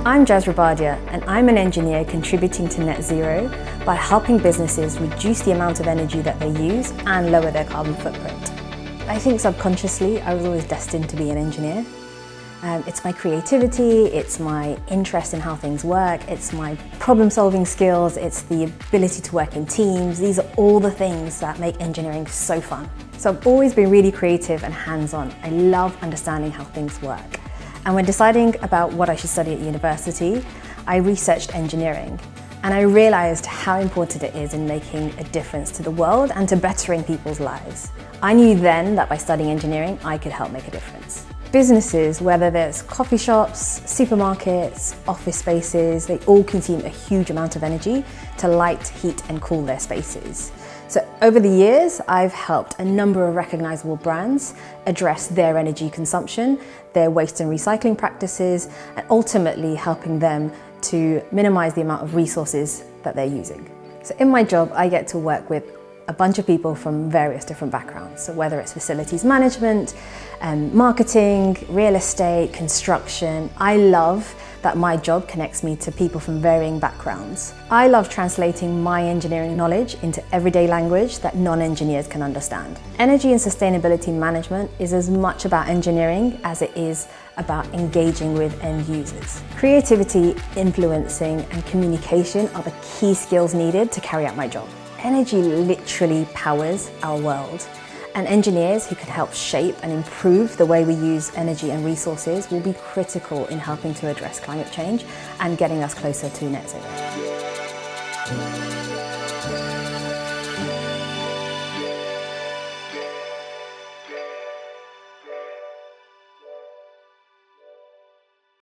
I'm Jaz Rabadia, and I'm an engineer contributing to net zero by helping businesses reduce the amount of energy that they use and lower their carbon footprint. I think subconsciously I was always destined to be an engineer. It's my creativity, it's my interest in how things work, it's my problem-solving skills, it's the ability to work in teams. These are all the things that make engineering so fun. So I've always been really creative and hands-on. I love understanding how things work. And when deciding about what I should study at university, I researched engineering. And I realised how important it is in making a difference to the world and to bettering people's lives. I knew then that by studying engineering, I could help make a difference. Businesses, whether there's coffee shops, supermarkets, office spaces, they all consume a huge amount of energy to light, heat and cool their spaces. So over the years, I've helped a number of recognisable brands address their energy consumption, their waste and recycling practices, and ultimately helping them to minimise the amount of resources that they're using. So in my job, I get to work with a bunch of people from various different backgrounds. So whether it's facilities management, marketing, real estate, construction, I love that my job connects me to people from varying backgrounds. I love translating my engineering knowledge into everyday language that non-engineers can understand. Energy and sustainability management is as much about engineering as it is about engaging with end users. Creativity, influencing, and communication are the key skills needed to carry out my job. Energy literally powers our world, and engineers who can help shape and improve the way we use energy and resources will be critical in helping to address climate change and getting us closer to net zero.